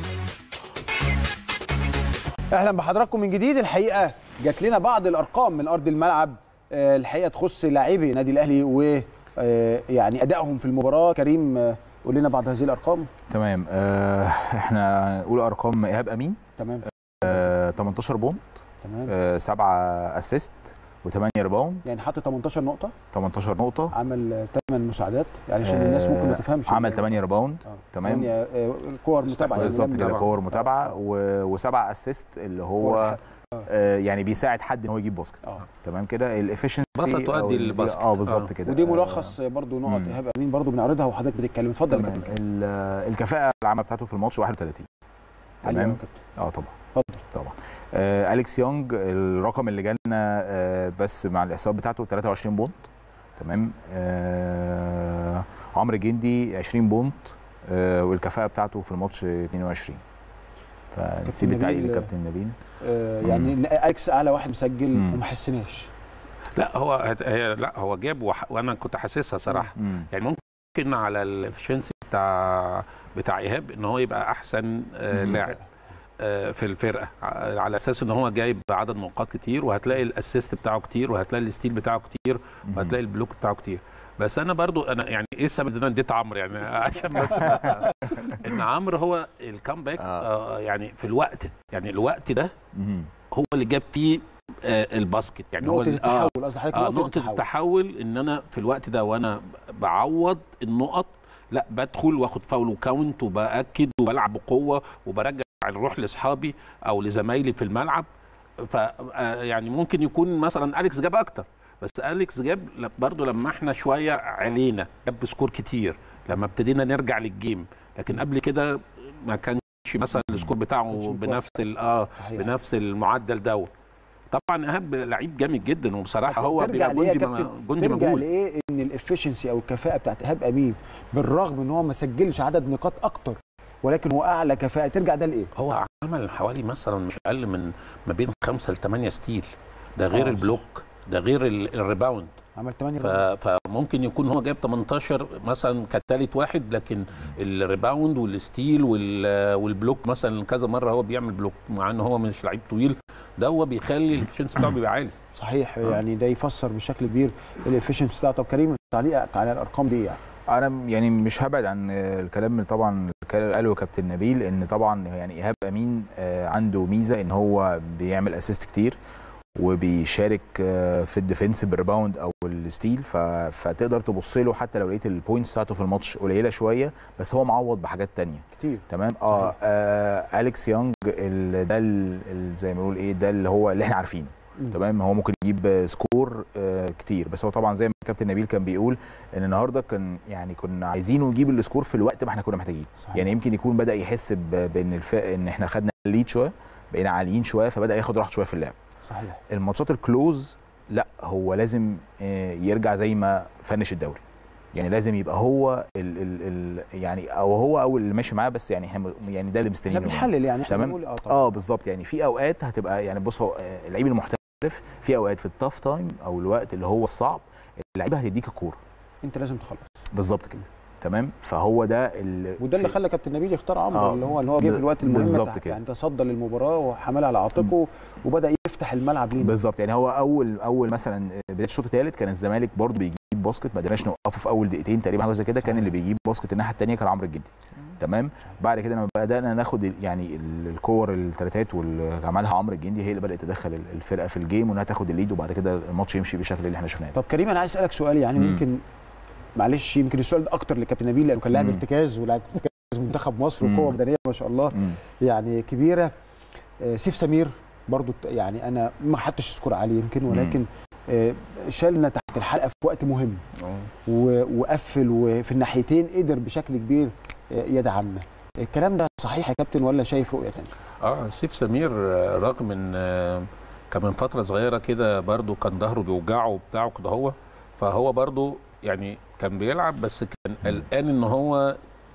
اهلا بحضراتكم من جديد. الحقيقه جات لنا بعض الارقام من ارض الملعب الحقيقه تخص لاعبي النادي الاهلي و يعني ادائهم في المباراه. كريم قول لنا بعض هذه الارقام. تمام. أه احنا نقول ارقام ايهاب امين. تمام. أه تمنتاشر بونت. تمام. أه سبعة اسيست وثمانية ريباوند، يعني حط تمنتاشر نقطه. تمنتاشر نقطه. عمل ثمان مساعدات يعني عشان آه الناس ممكن ما تفهمش. عمل ثمانية ريباوند. آه. تمام. ثمانية كور متابعه بالظبط كده، كور متابعه وسبعة اسيست اللي هو آه يعني بيساعد حد ان هو يجيب باسكت. اه تمام كده. الافشنسي بسط تؤدي الباسكت. اه بالظبط كده. ودي ملخص برضو نقط ايهاب امين برضو بنعرضها وحضرتك بتتكلم. اتفضل يا كابتن. الكفاءه العامه بتاعته في الماتش واحد وثلاثين. تمام. اه طبعا. اتفضل. طبعا. آه اليكس يونج الرقم اللي جالنا آه بس مع الاحصاء بتاعته ثلاثة وعشرين بونت. تمام. آه عمرو جندي عشرين بونت آه والكفاءه بتاعته في الماتش اتنين وعشرين. فنسيب التعليق للكابتن نبيل. آه يعني اليكس اعلى واحد مسجل وما حسناش. لا هو هي لا هو جاب وح... وانا كنت حاسسها صراحه. مم. يعني ممكن على الافشنسي بتاع بتاع ايهاب ان هو يبقى احسن آه لاعب في الفرقه على اساس ان هو جايب عدد نقاط كتير، وهتلاقي الاسيست بتاعه كتير، وهتلاقي الستيل بتاعه كتير، وهتلاقي البلوك بتاعه كتير. بس انا برضو انا يعني ايه السبب ان انا اديت عمرو يعني عشان بس ان عمرو هو الكامباك آه يعني في الوقت يعني الوقت ده هو اللي جاب فيه آه الباسكت يعني نقطة هو التحول. قصدي حضرتك آه نقطة التحول. التحول ان انا في الوقت ده وانا بعوض النقط لا بدخل واخد فاول وكاونت وباكد وبلعب بقوه وبرجع الروح لاصحابي او لزمايلي في الملعب. ف يعني ممكن يكون مثلا اليكس جاب اكتر، بس اليكس جاب برضو لما احنا شويه علينا، جاب سكور كتير لما ابتدينا نرجع للجيم، لكن قبل كده ما كانش مثلا السكور بتاعه بنفس اه بنفس المعدل دوت. طبعا ايهاب لعيب جامد جدا، وبصراحه هو بيلعب جندي جندي ترجع مجهول. لايه ان الافشنسي او الكفاءه بتاعت ايهاب امين بالرغم ان هو ما سجلش عدد نقاط اكتر ولكن هو اعلى كفاءه، ترجع ده لايه؟ هو عمل حوالي مثلا مش اقل من ما بين خمسة لثمانية ستيل، ده غير آه البلوك، ده غير الريباوند، عمل ثمانية. فممكن يكون هو جايب تمنتاشر مثلا كثالث واحد، لكن الريباوند والستيل والبلوك مثلا كذا مره هو بيعمل بلوك، مع ان هو مش لعيب طويل، ده هو بيخلي الافشنسي بتاعه بيبقى عالي. صحيح. آه. يعني ده يفسر بشكل كبير الافشنسي بتاعه. طب كريم تعليقك على الارقام دي يعني؟ انا يعني مش هبعد عن الكلام طبعا اللي قاله كابتن نبيل، ان طبعا يعني ايهاب امين عنده ميزه ان هو بيعمل اسيست كتير وبيشارك في الديفنس بالريباوند او الستيل، فتقدر تبص له حتى لو لقيت البوينتس بتاعته في الماتش قليله شويه بس هو معوض بحاجات تانية كتير. تمام. اه, آه اليكس يونج ده زي ما نقول ايه، ده اللي هو اللي احنا عارفينه. تمام. هو ممكن يجيب سكور آه كتير، بس هو طبعا زي ما كابتن نبيل كان بيقول ان النهارده كان يعني كنا عايزينه يجيب السكور في الوقت ما احنا كنا محتاجين. يعني يمكن يكون بدا يحس بان الف... ان احنا خدنا الليد شويه، بقينا عاليين شويه، فبدا ياخد راحته شويه في اللعب. صحيح. الماتشات الكلوز لا، هو لازم يرجع زي ما فنش الدوري، يعني لازم يبقى هو ال ال ال يعني او هو او اللي ماشي معاه، بس يعني احنا يعني ده اللي مستنيينه. احنا بنحلل يعني احنا بنقول اه طبعا اه بالظبط. يعني في اوقات هتبقى يعني بص، هو اللعيب المحترف في اوقات في التاف تايم او الوقت اللي هو الصعب اللعيبه هتديك الكوره، انت لازم تخلص بالظبط كده. تمام. فهو ده وده اللي خلى كابتن نبيل يختار عمرو آه اللي هو ان هو جه في الوقت المهم بالظبط كده، يعني تصدى للمباراه وحملها على عاتقه وبدا يفتح الملعب لينا بالظبط. يعني هو اول اول مثلا بدايه الشوط الثالث كان الزمالك برضو بيجيب باسكت، ما قدرناش نوقفه في اول دقيقتين تقريبا حاجه زي كده، كان اللي بيجيب باسكت الناحيه الثانيه كان عمرو الجندي. تمام. بعد كده لما بدانا ناخد يعني الكور الثلاثات واللي عملها عمرو الجندي هي اللي بدات تدخل الفرقه في الجيم وانها تاخد الليد، وبعد كده الماتش يمشي بالشكل اللي احنا شفناه. طب كريم انا عايز اسالك سؤال يعني يمكن معلش يمكن السؤال ده اكتر لكابتن نبيل لانه كان لاعب ارتكاز ولاعب ارتكاز منتخب مصر وقوه بدنيه ما شاء الله مم. يعني كبيره. آه سيف سمير برضو يعني انا ما حطش سكور عالي يمكن، ولكن آه شالنا تحت الحلقه في وقت مهم وقفل وفي الناحيتين قدر بشكل كبير آه يدعمنا. الكلام ده صحيح يا كابتن ولا شايف رؤيه ثانيه؟ اه سيف سمير رغم ان آه كان من فتره صغيره كده برضو كان ظهره بيوجعه وبتاعه كده، هو فهو برضو يعني كان بيلعب بس كان قلقان ان هو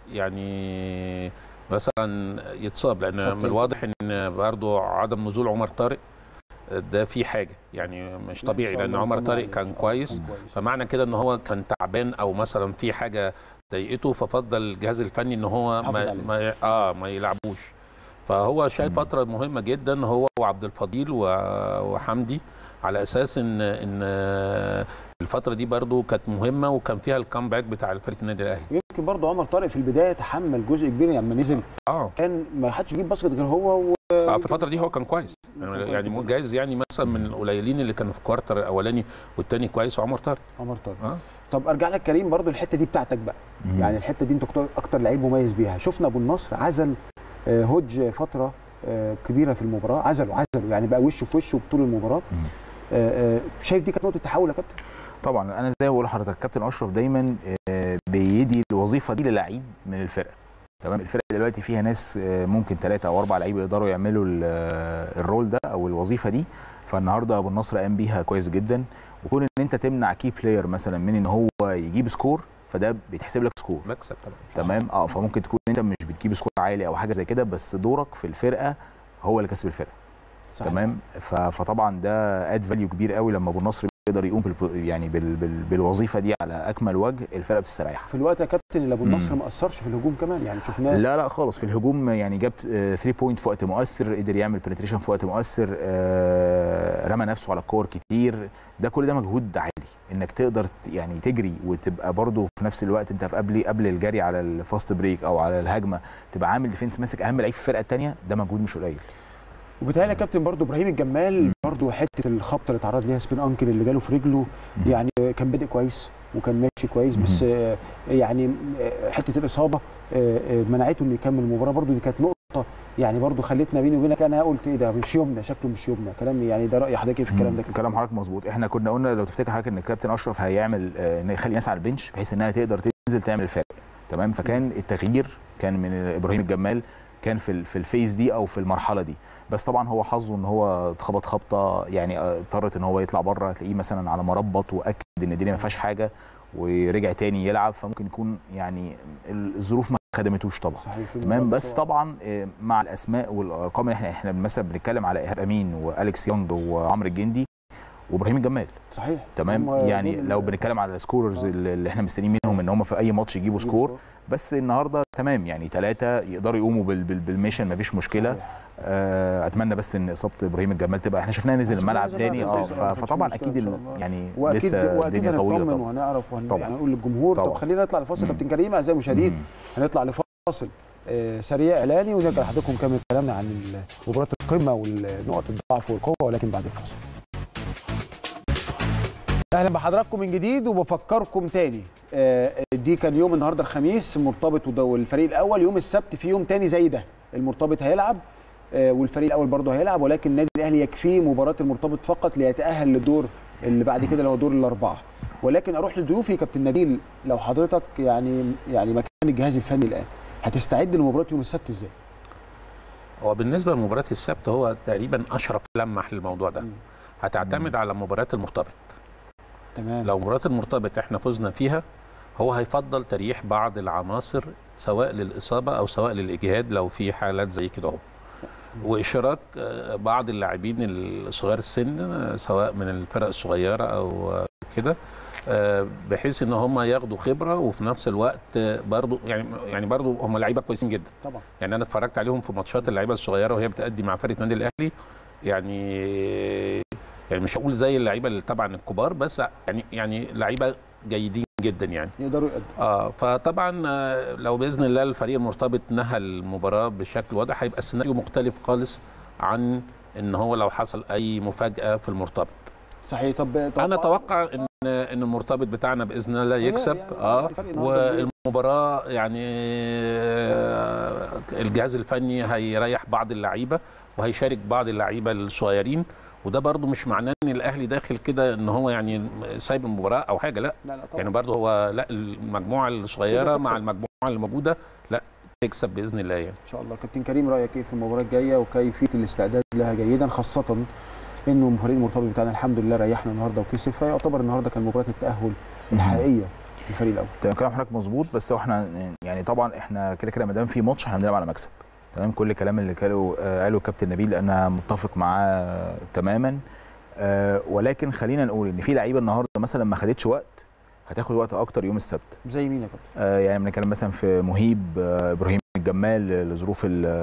يعني مثلا يتصاب، لان من الواضح ان برضه عدم نزول عمر طارق ده في حاجه يعني مش طبيعي، لان عمر طارق كان كويس، فمعنى كده ان هو كان تعبان او مثلا في حاجه ضايقته، ففضل الجهاز الفني ان هو ما, ما اه ما يلعبوش. فهو شايل فتره مهمه جدا هو وعبد الفضيل وحمدي، على اساس ان ان الفتره دي برضو كانت مهمه وكان فيها الكامباك بتاع فريق النادي الاهلي. يمكن برضو عمر طارق في البدايه تحمل جزء كبير لما يعني نزل اه كان ما حدش بيجيب باسكت غير هو و... اه في الفتره دي هو كان كويس يعني, يعني جايز يعني مثلا من القليلين اللي كانوا في الكوارتر الاولاني والثاني كويس وعمر طارق. عمر طارق آه. طب ارجع لك كريم برضو الحته دي بتاعتك بقى مم. يعني الحته دي انت كنت اكتر لعيب مميز بيها. شفنا ابو النصر عزل هوج فتره كبيره في المباراه، عزله عزله يعني بقى وشه في وشه طول المباراه. شايف دي كانت نقطه تحول يا كابتن؟ طبعا انا زي ما بقول لحضرتك كابتن اشرف دايما بيدي الوظيفه دي للعيب من الفرقه. تمام. الفرقه دلوقتي فيها ناس ممكن ثلاثه او اربع لعيبه يقدروا يعملوا الرول ده او الوظيفه دي، فالنهارده ابو النصر قام بيها كويس جدا. وكون ان انت تمنع كي بلاير مثلا من ان هو يجيب سكور فده بيتحسب لك سكور مكسب طبعا. تمام. اه فممكن تكون انت مش بتجيب سكور عالي او حاجه زي كده، بس دورك في الفرقه هو اللي كسب الفرقه. صحيح. تمام. فطبعا ده اد فاليو كبير قوي لما ابو النصر يقدر يقوم بال يعني بال بال بالوظيفه دي على اكمل وجه، الفرقه بتستريح. في الوقت يا كابتن اللي ابو النصر ما اثرش في الهجوم كمان يعني شفناه. لا لا خالص في الهجوم، يعني جاب ثلاثة بوينت في وقت مؤثر، قدر يعمل بنتريشن في وقت مؤثر، رمى نفسه على الكور كتير. ده كل ده مجهود عالي انك تقدر يعني تجري وتبقى برده في نفس الوقت انت في قبل قبل الجري على الفاست بريك او على الهجمه تبقى عامل ديفنس ماسك اهم لعيب في الفرقه الثانيه، ده مجهود مش قليل. وبالتالي يا كابتن برضو ابراهيم الجمال برضو حته الخبطه اللي اتعرض ليها سبين انكل اللي جاله في رجله يعني كان بادئ كويس وكان ماشي كويس، بس يعني حته الاصابه منعته انه يكمل المباراه. برضو دي كانت نقطه يعني برضو خليتنا بيني وبينك انا قلت ايه ده مش يومنا، شكله مش يومنا كلام، يعني ده راي حضرتك ايه في الكلام ده؟ كلام حضرتك مظبوط. احنا كنا قلنا لو تفتكر حضرتك ان الكابتن اشرف هيعمل آه يخلي ناس على البنش بحيث انها تقدر تنزل تعمل الفرق، تمام. فكان التغيير كان من ابراهيم الجمال كان في في الفيز دي او في المرحله دي، بس طبعا هو حظه ان هو اتخبط خبطه، يعني اضطرت ان هو يطلع بره، هتلاقيه مثلا على مربط واكد ان الدنيا ما فيهاش حاجه ورجع تاني يلعب، فممكن يكون يعني الظروف ما خدمتوش طبعا، تمام. بس طبعا مع الاسماء والارقام اللي احنا احنا مثلا بنتكلم على ايهاب امين واليكس يونج وعمرو الجندي وابراهيم الجمال، صحيح تمام. يعني لو بنتكلم على السكوررز اللي احنا مستنيين منهم ان هم في اي ماتش يجيبوا سكور، بس النهارده تمام يعني ثلاثه يقدروا يقوموا بالميشن مفيش مشكله. آه اتمنى بس ان اصابه ابراهيم الجمال تبقى، احنا شفناه نزل الملعب تاني اه فطبعا اكيد يعني وأكيد لسه الدنيا طويله طبعا، وهنعرف وهنقول للجمهور. طب خلينا نطلع لفاصل كابتن كريم. اعزائي المشاهدين هنطلع لفاصل آه سريع اعلاني ونرجع لحضراتكم نكمل كلامنا عن مباراه القمه والنقط الضعف والقوه، ولكن بعد الفاصل. اهلا بحضراتكم من جديد وبفكركم تاني دي كان يوم النهارده الخميس مرتبط والفريق الاول، يوم السبت في يوم تاني زي ده المرتبط هيلعب والفريق الاول برضه هيلعب، ولكن النادي الاهلي يكفيه مباراه المرتبط فقط ليتاهل للدور اللي بعد كده اللي هو دور الاربعه. ولكن اروح لضيوفي كابتن نبيل، لو حضرتك يعني يعني مكان الجهاز الفني الان هتستعد لمباراه يوم السبت ازاي؟ هو بالنسبه لمباراه السبت هو تقريبا اشرف لمح للموضوع ده، هتعتمد على مباراه المرتبط. تمام. لو مباراه المرتبط احنا فزنا فيها هو هيفضل تريح بعض العناصر سواء للاصابه او سواء للاجهاد لو في حالات زي كده اهو، واشراك بعض اللاعبين الصغار السن سواء من الفرق الصغيره او كده، بحيث ان هم ياخدوا خبره وفي نفس الوقت برضو يعني يعني برضو هم لعيبه كويسين جدا طبعا. يعني انا اتفرجت عليهم في ماتشات اللعيبه الصغيره وهي بتأدي مع فرقه النادي الاهلي، يعني يعني مش هقول زي اللعيبه اللي طبعا الكبار، بس يعني يعني لعيبه جيدين جدا يعني يقدروا يقدموا. اه فطبعا لو باذن الله الفريق المرتبط نهى المباراه بشكل واضح هيبقى السيناريو مختلف خالص عن ان هو لو حصل اي مفاجاه في المرتبط. صحيح. طب انا اتوقع ان ان المرتبط بتاعنا باذن الله يكسب يعني اه والمباراه يعني الجهاز الفني هيريح بعض اللعيبه وهيشارك بعض اللعيبه الصغيرين، وده برضو مش معناه ان الاهلي داخل كده ان هو يعني سايب المباراه او حاجه، لا, لا, لا يعني برضو هو لا المجموعه الصغيره مع المجموعه اللي موجوده لا تكسب باذن الله يعني ان شاء الله. كابتن كريم رايك ايه في المباراه الجايه وكيفيه الاستعداد لها جيدا، خاصه انه الفريق المرتبط بتاعنا الحمد لله ريحنا النهارده وكسب، فيعتبر النهارده كان مباراه التاهل الحقيقيه للفريق الاول. تمام كلام حضرتك مظبوط، بس هو احنا يعني طبعا احنا كده كده ما دام في ماتش احنا بنلعب على مكسب، تمام. كل الكلام اللي قاله قاله الكابتن نبيل انا متفق معاه تماما، أه ولكن خلينا نقول ان في لعيبه النهارده مثلا ما خدتش وقت هتاخد وقت اكتر يوم السبت. زي مين يا كابتن؟ أه يعني بنتكلم مثلا في مهيب، أه ابراهيم الجمال لظروف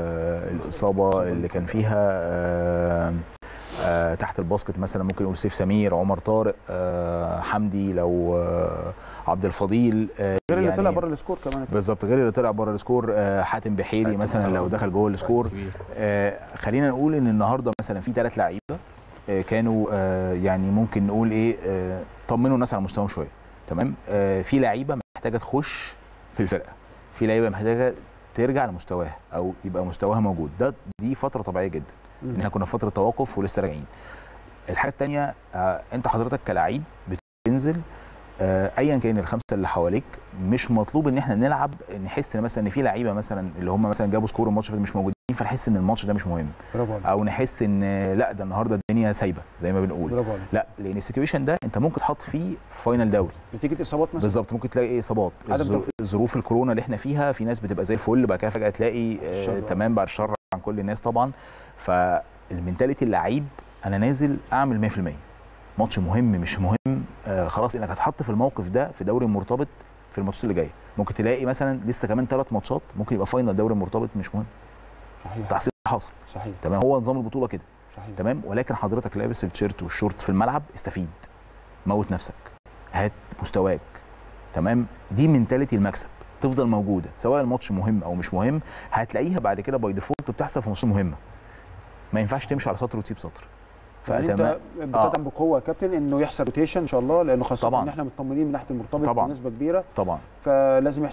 الاصابه اللي كان فيها، أه أه تحت الباسكت مثلا ممكن نقول سيف سمير، عمر طارق، أه حمدي، لو أه عبد الفضيل، أه غير اللي يعني طلع بره السكور كمان بالظبط، غير اللي طلع بره السكور، أه حاتم بحيري مثلا لو دخل جوه السكور. أه خلينا نقول ان النهارده مثلا في ثلاث لعيبه أه كانوا أه يعني ممكن نقول ايه أه طمنوا الناس على مستواهم شويه، تمام. أه في لعيبه محتاجه تخش في الفرقه، في لعيبه محتاجه ترجع لمستواها او يبقى مستواها موجود، ده دي فتره طبيعيه جدا ان احنا كنا في فتره توقف ولسه راجعين. الحاجه الثانيه آه انت حضرتك كلاعب بتنزل آه ايا كان الخمسه اللي حواليك مش مطلوب ان احنا نلعب نحس ان مثلا ان في لعيبه مثلا اللي هم مثلا جابوا سكور الماتش مش موجودين فنحس ان الماتش ده مش مهم، او نحس ان لا ده النهارده الدنيا سايبه زي ما بنقول، لا لان السيتويشن ده انت ممكن تحط فيه فاينل دوري نتيجه اصابات مثلا بالظبط، ممكن تلاقي اصابات، ظروف الكورونا اللي احنا فيها في ناس بتبقى زي الفل بعد كده فجاه تلاقي آه تمام بعد الشر عن كل الناس طبعا. فالمنتاليتي اللعيب انا نازل اعمل مية في المية ماتش مهم مش مهم آه خلاص، انك هتحط في الموقف ده في دوري مرتبط في الماتشات اللي جايه ممكن تلاقي مثلا لسه كمان ثلاث ماتشات ممكن يبقى فاينل دوري مرتبط مش مهم. صحيح. تحصيل حاصل. صحيح. تمام هو نظام البطوله كده. صحيح. تمام ولكن حضرتك لابس التيشيرت والشورت في الملعب استفيد، موت نفسك، هات مستواك، تمام. دي منتاليتي المكسب تفضل موجوده سواء الماتش مهم او مش مهم، هتلاقيها بعد كده باي ديفولت بتحصل في ماتشات مهمه، ما ينفعش تمشي على سطر وتسيب سطر. يعني انت بتدعم آه. بقوه يا كابتن انه يحصل روتيشن ان شاء الله، لانه خاصه طبعا. ان احنا مطمنين من ناحيه المرتبط طبعا. بنسبه كبيره طبعا فلازم يحصل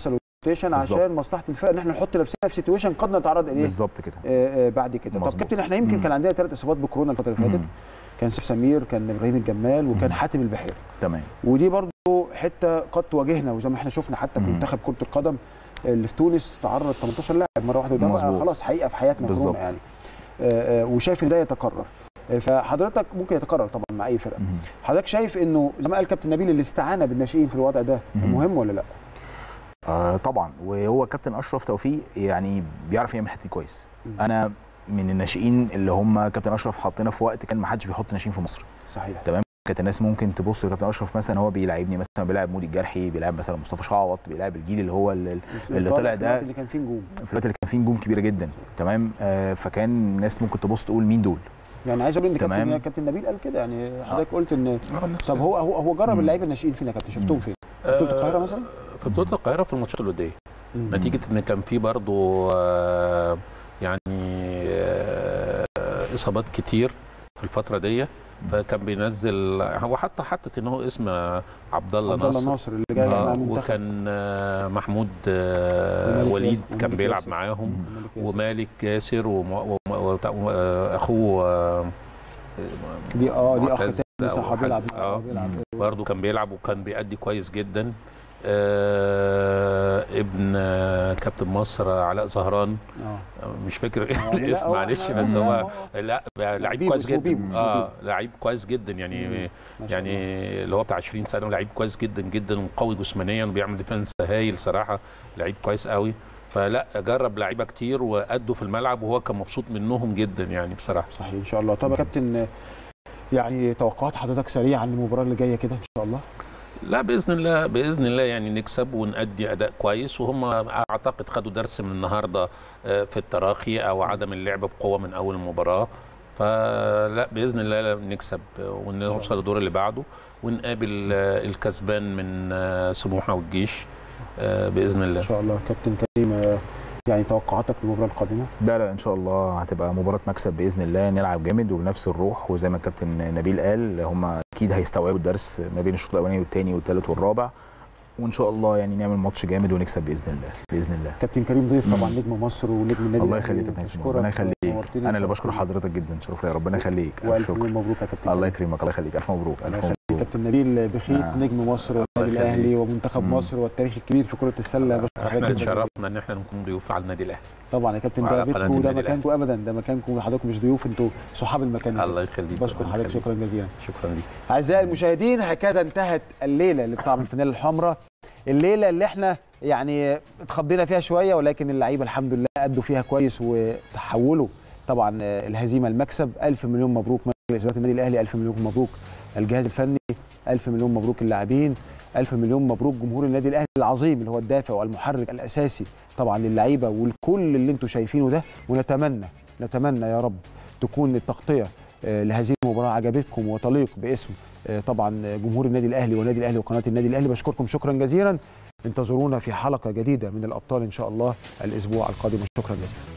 روتيشن عشان مصلحه الفرقه ان احنا نحط نفسنا في سيتويشن قد نتعرض اليه بالظبط كده آه آه بعد كده. طب كابتن احنا يمكن مم. كان عندنا ثلاث اصابات بكورونا الفتره اللي فاتت، كان سيف سمير، كان ابراهيم الجمال، وكان مم. حاتم البحيري. تمام. ودي برضو حته قد تواجهنا، وزي ما احنا شفنا حتى في منتخب كره القدم اللي في تونس تعرض تمنتاشر لاعب مره واحده، وده بقى خلاص حقيقه في حياتنا كورونا يعني. آه آه وشايف ان ده يتكرر، فحضرتك ممكن يتكرر طبعا مع اي فرقه. حضرتك شايف انه زي ما قال كابتن نبيل الاستعانه بالناشئين في الوضع ده مهم ولا لا؟ آه طبعا، وهو كابتن اشرف توفيق يعني بيعرف يعمل حته كويس. مم. انا من الناشئين اللي هم كابتن اشرف حطينا في وقت كان ما حدش بيحط ناشئين في مصر. صحيح. تمام. كانت الناس ممكن تبص لكابتن اشرف مثلا هو بيلعبني مثلا بيلعب مودي الجرحي، بيلعب مثلا مصطفى شعوط، بيلعب الجيل اللي هو اللي, اللي طلع ده اللي كان فيه نجوم، في الوقت اللي كان فيه نجوم كبيره جدا. تمام. آه فكان الناس ممكن تبص تقول مين دول. يعني عايز اقول ان كابتن كابتن نبيل قال كده، يعني حضرتك قلت ان طب هو هو هو جرب اللعيبه الناشئين فينا كابتن، شفتهم فين؟ في بطوله القاهره مثلا؟ في بطوله القاهره في الماتشات الوديه، نتيجه ان كان في برضه آه يعني آه اصابات كتير في الفتره دي، فكان بينزل هو حتى حطت ان هو اسم عبد الله ناصر عبد الله ناصر اللي جاي مع المنتخب، وكان آه محمود آه وليد كان بيلعب ياسر. معاهم، ومالك ياسر واخوه آه دي اه دي اخ تاني صاحب بيلعب اه برضه كان بيلعب وكان بيأدي كويس جدا. آه ابن آه كابتن مصر علاء زهران، آه مش فاكر الاسم معلش، بس هو لا لعيب كويس جدا. اه لعيب كويس جدا يعني يعني اللي هو بتاع عشرين سنه، لعيب كويس جدا جدا وقوي جسمانيا وبيعمل ديفنس هايل صراحه، لعيب كويس قوي. فلا جرب لعيبه كتير وادوا في الملعب وهو كان مبسوط منهم جدا يعني بصراحه. صحيح ان شاء الله. طب يا كابتن يعني توقعات حضرتك سريعا للمباراه اللي جايه كده ان شاء الله؟ لا باذن الله باذن الله يعني نكسب ونأدي اداء كويس، وهم اعتقد خدوا درس من النهارده في التراخي او عدم اللعب بقوه من اول المباراه، فلا باذن الله نكسب ونوصل للدور اللي بعده ونقابل الكسبان من سموحه والجيش باذن الله. ان شاء الله. كابتن كريم يعني توقعاتك للمباراه القادمه؟ لا لا ان شاء الله هتبقى مباراه مكسب باذن الله، نلعب جامد وبنفس الروح، وزي ما الكابتن نبيل قال هم اكيد هيستوعبوا الدرس ما بين الشوط الاولاني والثاني والثالث والرابع، وان شاء الله يعني نعمل ماتش جامد ونكسب باذن الله باذن الله. كابتن كريم ضيف طبعا نجم مصر ونجم النادي. الله يخليك يا كابتن، ربنا يخليك. انا اللي بشكر حضرتك جدا، شرف لي، ربنا يخليك. والف مبروك يا كابتن. الله يكرمك، الله يخليك، الف مبروك. الله يخليك. كابتن نبيل بخيت آه. نجم مصر والنادي الاهلي ومنتخب مم. مصر والتاريخ الكبير في كره السله. بشكر احنا اتشرفنا ان احنا نكون ضيوف على النادي الاهلي. طبعا يا كابتن، ده بيتكم وده مكانكم ابدا، ده مكانكم، حضراتكم مش ضيوف، انتوا صحاب المكان. الله يخليك. بشكر حضرتك شكرا جزيلا. شكرا ليك. اعزائي المشاهدين، هكذا انتهت الليله اللي بطعم الفانيلا الحمراء، الليله اللي احنا يعني اتخضينا فيها شويه، ولكن اللعيبه الحمد لله ادوا فيها كويس وتحولوا طبعا الهزيمه المكسب. الف مليون مبروك مجلس اداره النادي الاهلي، الف مليون مبروك الجهاز الفني، الف مليون مبروك اللاعبين، الف مليون مبروك جمهور النادي الاهلي العظيم اللي هو الدافع والمحرك الاساسي طبعا للعيبه والكل اللي انتم شايفينه ده. ونتمنى نتمنى يا رب تكون التغطيه لهذه المباراه عجبتكم وتليق باسم طبعا جمهور النادي الاهلي والنادي الاهلي وقناه النادي الاهلي. بشكركم شكرا جزيلا، انتظرونا في حلقه جديده من الابطال ان شاء الله الاسبوع القادم. شكرا جزيلا.